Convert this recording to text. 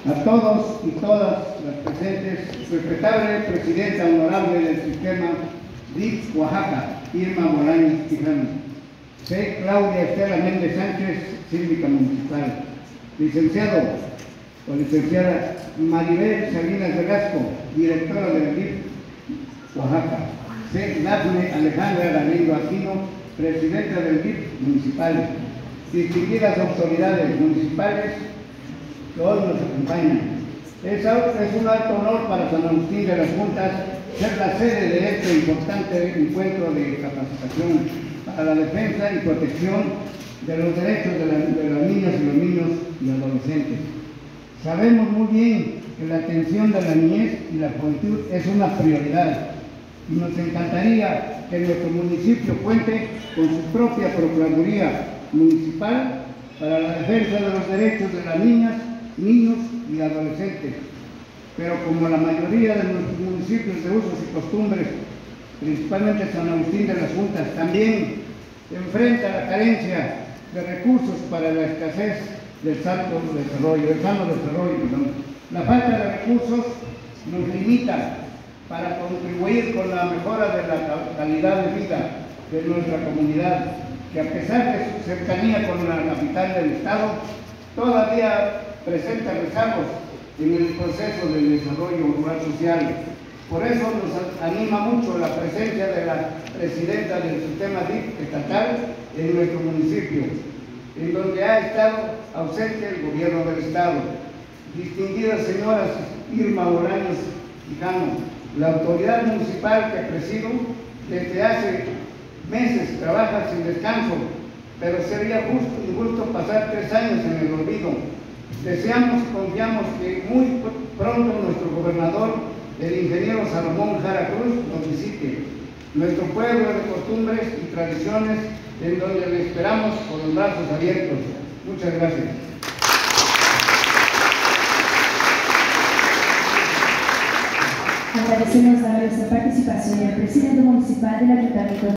A todos y todas las presentes, respetable presidenta honorable del sistema DIF Oaxaca, Irma Bolaños Quijano. C. Claudia Estela Méndez Sánchez, síndica municipal. Licenciado o licenciada Maribel Salinas Velasco, directora del DIF Oaxaca. C. Dafne Alejandra Galindo Aquino, presidenta del DIF municipal. Distinguidas autoridades municipales que hoy nos acompañan. Es un alto honor para San Agustín de las Juntas ser la sede de este importante encuentro de capacitación para la defensa y protección de los derechos de las niñas y los niños y adolescentes. Sabemos muy bien que la atención de la niñez y la juventud es una prioridad y nos encantaría que nuestro municipio cuente con su propia Procuraduría Municipal para la defensa de los derechos de las niñas, niños y adolescentes. Pero como la mayoría de nuestros municipios de usos y costumbres, principalmente San Agustín de las Juntas, también enfrenta la carencia de recursos para la escasez del sano desarrollo. La falta de recursos nos limita para contribuir con la mejora de la calidad de vida de nuestra comunidad, que a pesar de su cercanía con la capital del estado, todavía presenta rezagos en el proceso del desarrollo rural social. Por eso nos anima mucho la presencia de la presidenta del sistema DIF estatal en nuestro municipio, en donde ha estado ausente el gobierno del estado. Distinguidas señoras Irma Bolaños Quijano, la autoridad municipal que presido desde hace meses trabaja sin descanso, pero sería injusto pasar 3 años en el olvido. Deseamos y confiamos que muy pronto nuestro gobernador, el ingeniero Salomón Jara Cruz, nos visite. Nuestro pueblo de costumbres y tradiciones, en donde le esperamos con los brazos abiertos. Muchas gracias. Agradecemos a nuestra participación al presidente municipal del Ayuntamiento